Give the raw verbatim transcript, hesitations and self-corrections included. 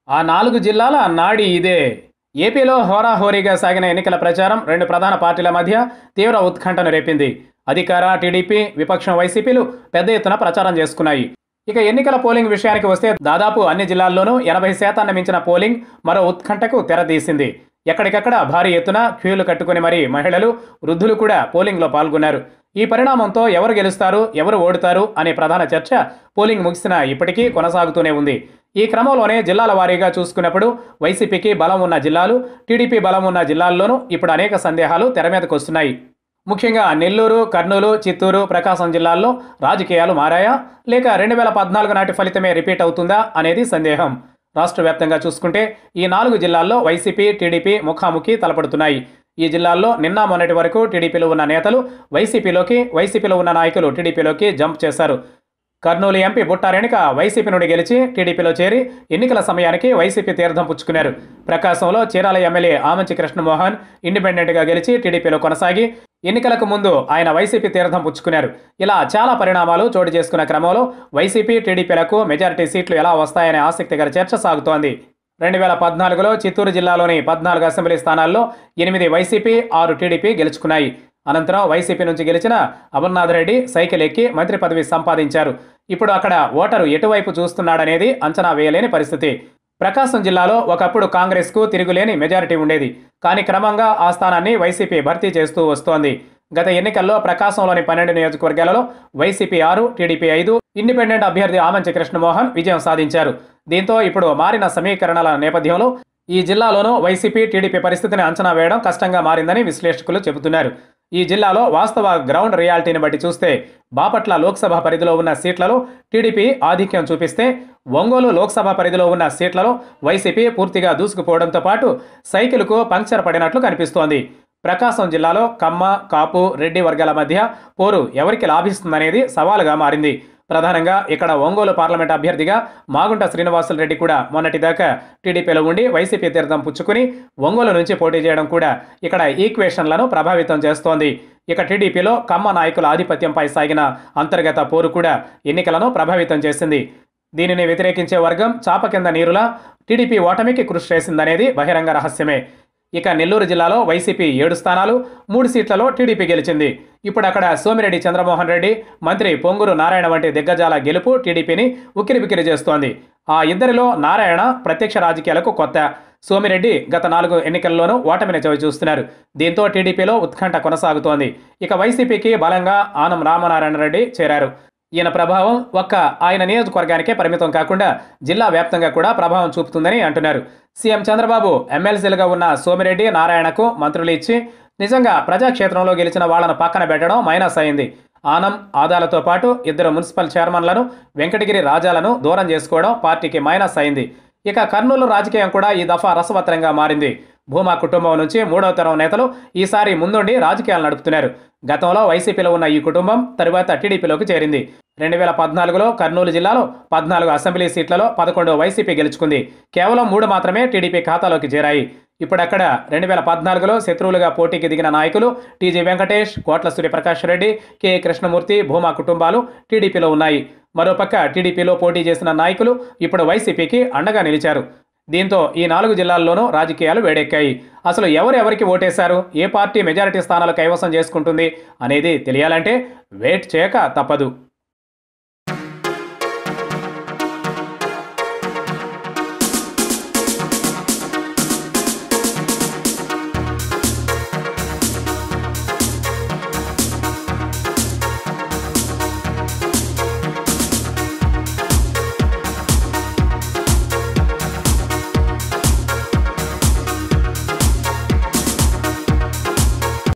ఆ నాలుగు జిల్లాల నాడి ఇదే. ఏపీలో హోరాహోరీగా సాగిన ఎన్నికల ప్రచారం రెండు ప్రధాన పార్టీల మధ్య తీవ్ర ఉత్కంఠను రేపింది. అధికార టీడీపీ, విపక్షం వైసీపీలు పెద్ద ఎత్తున ప్రచారం చేసుకున్నాయి. ఇక ఎన్నికల పోలింగ్ విషయానికి వస్తే దాదాపు అన్ని జిల్లాల్లోనూ ఎనభై శాతాన్ని మించిన పోలింగ్ మరో ఉత్కంఠకు తెరదీసింది. ఎక్కడికక్కడ భారీ ఎత్తున క్యూలు కట్టుకుని మరీ మహిళలు, వృద్ధులు కూడా పోలింగ్లో పాల్గొన్నారు. ఈ పరిణామంతో ఎవరు గెలుస్తారు, ఎవరు ఓడుతారు అనే ప్రధాన చర్చ పోలింగ్ ముగిసిన ఇప్పటికీ కొనసాగుతూనే ఉంది. ఈ క్రమంలోనే జిల్లాల వారీగా చూసుకున్నప్పుడు వైసీపీకి బలం ఉన్న జిల్లాలు, టీడీపీ బలం ఉన్న జిల్లాల్లోనూ ఇప్పుడు అనేక సందేహాలు తెరమీదకు వస్తున్నాయి. ముఖ్యంగా నెల్లూరు, కర్నూలు, చిత్తూరు, ప్రకాశం జిల్లాల్లో రాజకీయాలు మారాయా, లేక రెండు వేల పద్నాలుగు నాటి ఫలితమే రిపీట్ అవుతుందా అనేది సందేహం. రాష్ట్ర వ్యాప్తంగా చూసుకుంటే ఈ నాలుగు జిల్లాల్లో వైసీపీ, టీడీపీ ముఖాముఖి తలపడుతున్నాయి. ఈ జిల్లాల్లో నిన్న మొన్నటి వరకు టీడీపీలో ఉన్న నేతలు వైసీపీలోకి, వైసీపీలో ఉన్న నాయకులు టీడీపీలోకి జంప్ చేశారు. కర్నూలు ఎంపీ బుట్టా రేణుక వైసీపీ నుండి గెలిచి టీడీపీలో చేరి ఎన్నికల సమయానికి వైసీపీ తీర్థం పుచ్చుకున్నారు. ప్రకాశంలో చీరాల ఎమ్మెల్యే ఆమంచి కృష్ణమోహన్ ఇండిపెండెంట్గా గెలిచి టీడీపీలో కొనసాగి ఎన్నికలకు ముందు ఆయన వైసీపీ తీర్థం పుచ్చుకున్నారు. ఇలా చాలా పరిణామాలు చోటు చేసుకున్న క్రమంలో వైసీపీ, టీడీపీలకు మెజారిటీ సీట్లు ఎలా వస్తాయనే ఆసక్తికర చర్చ సాగుతోంది. రెండు వేల పద్నాలుగులో చిత్తూరు జిల్లాలోని పద్నాలుగు అసెంబ్లీ స్థానాల్లో ఎనిమిది వైసీపీ, ఆరు టీడీపీ గెలుచుకున్నాయి. అనంతరం వైసీపీ నుంచి గెలిచిన అమర్నాథ్ రెడ్డి సైకిల్ ఎక్కి మంత్రి పదవి సంపాదించారు. ఇప్పుడు అక్కడ ఓటరు ఎటువైపు చూస్తున్నాడనేది అంచనా వేయలేని పరిస్థితి. ప్రకాశం జిల్లాలో ఒకప్పుడు కాంగ్రెస్కు తిరుగులేని మెజారిటీ ఉండేది. కానీ క్రమంగా ఆ స్థానాన్ని వైసీపీ భర్తీ చేస్తూ వస్తోంది. గత ఎన్నికల్లో ప్రకాశంలోని పన్నెండు నియోజకవర్గాలలో వైసీపీ ఆరు, టీడీపీ ఐదు, ఇండిపెండెంట్ అభ్యర్థి ఆమంచి కృష్ణమోహన్ విజయం సాధించారు. దీంతో ఇప్పుడు మారిన సమీకరణల నేపథ్యంలో ఈ జిల్లాలోనూ వైసీపీ, టీడీపీ పరిస్థితిని అంచనా వేయడం కష్టంగా మారిందని విశ్లేషకులు చెబుతున్నారు. ఈ జిల్లాలో వాస్తవ గ్రౌండ్ రియాలిటీని బట్టి చూస్తే బాపట్ల లోక్సభ పరిధిలో ఉన్న సీట్లలో టీడీపీ ఆధిక్యం చూపిస్తే, ఒంగోలు లోక్సభ పరిధిలో ఉన్న సీట్లలో వైసీపీ పూర్తిగా దూసుకుపోవడంతో పాటు సైకిల్కు పంక్చర్ పడినట్లు కనిపిస్తోంది. ప్రకాశం జిల్లాలో కమ్మ, కాపు, రెడ్డి వర్గాల మధ్య పోరు ఎవరికి లాభిస్తుందనేది సవాలుగా మారింది. ప్రధానంగా ఇక్కడ ఒంగోలు పార్లమెంట్ అభ్యర్థిగా మాగుంట శ్రీనివాసులు రెడ్డి కూడా మొన్నటిదాకా టీడీపీలో ఉండి వైసీపీ తీర్థం పుచ్చుకుని ఒంగోలు నుంచి పోటీ చేయడం కూడా ఇక్కడ ఈక్వేషన్లను ప్రభావితం చేస్తోంది. ఇక టీడీపీలో కమ్మ నాయకుల ఆధిపత్యంపై సాగిన అంతర్గత పోరు కూడా ఎన్నికలను ప్రభావితం చేసింది. దీనిని వ్యతిరేకించే వర్గం చాప కింద నీరులా టీడీపీ ఓటమికి కృషి చేసిందనేది బహిరంగ రహస్యమే. ఇక నెల్లూరు జిల్లాలో వైసీపీ ఏడు స్థానాలు, మూడు సీట్లలో టీడీపీ గెలిచింది. ఇప్పుడు అక్కడ సోమిరెడ్డి చంద్రమోహన్ రెడ్డి, మంత్రి పొంగూరు నారాయణ వంటి దిగ్గజాల గెలుపు టీడీపీని ఉక్కిరిబిక్కిరి చేస్తోంది. ఆ ఇద్దరిలో నారాయణ ప్రత్యక్ష రాజకీయాలకు కొత్త. సోమిరెడ్డి గత నాలుగు ఎన్నికల్లోనూ ఓటమిని చవి చూస్తున్నారు. దీంతో టీడీపీలో ఉత్కంఠ కొనసాగుతోంది. ఇక వైసీపీకి బలంగా ఆనం రామనారాయణ రెడ్డి చేరారు. ఈయన ప్రభావం ఒక్క ఆయన నియోజకవర్గానికే పరిమితం కాకుండా జిల్లా వ్యాప్తంగా కూడా ప్రభావం చూపుతుందని అంటున్నారు. సీఎం చంద్రబాబు ఎమ్మెల్సీలుగా ఉన్న సోమిరెడ్డి, నారాయణకు మంత్రులు ఇచ్చి నిజంగా ప్రజాక్షేత్రంలో గెలిచిన వాళ్లను పక్కన పెట్టడం మైనస్ అయింది. ఆనం, ఆదాలతో పాటు ఇద్దరు మున్సిపల్ చైర్మన్లను, వెంకటగిరి రాజాలను దూరం చేసుకోవడం పార్టీకి మైనస్ అయింది. ఇక కర్నూలు రాజకీయం కూడా ఈ దఫా రసవత్తరంగా మారింది. భూమా కుటుంబం నుంచి మూడవ తరం నేతలు ఈసారి ముందుండి రాజకీయాలు నడుపుతున్నారు. గతంలో వైసీపీలో ఉన్న ఈ కుటుంబం తరువాత టీడీపీలోకి చేరింది. రెండు వేల పద్నాలుగులో కర్నూలు జిల్లాలో పద్నాలుగు అసెంబ్లీ సీట్లలో పదకొండు వైసీపీ గెలుచుకుంది. కేవలం మూడు మాత్రమే టీడీపీ ఖాతాలోకి చేరాయి. ఇప్పుడక్కడ రెండు వేల పద్నాలుగులో శత్రువులుగా పోటీకి దిగిన నాయకులు టీజీ వెంకటేష్, కోట్ల సూర్యప్రకాష్ రెడ్డి, కె కృష్ణమూర్తి, భూమా కుటుంబాలు టీడీపీలో ఉన్నాయి. మరోపక్క టీడీపీలో పోటీ చేసిన నాయకులు ఇప్పుడు వైసీపీకి అండగా నిలిచారు. దీంతో ఈ నాలుగు జిల్లాల్లోనూ రాజకీయాలు వేడెక్కాయి. అసలు ఎవరు ఎవరికి ఓటేశారు, ఏ పార్టీ మెజారిటీ స్థానాలు కైవసం చేసుకుంటుంది అనేది తెలియాలంటే వెయిట్ చేయక తప్పదు.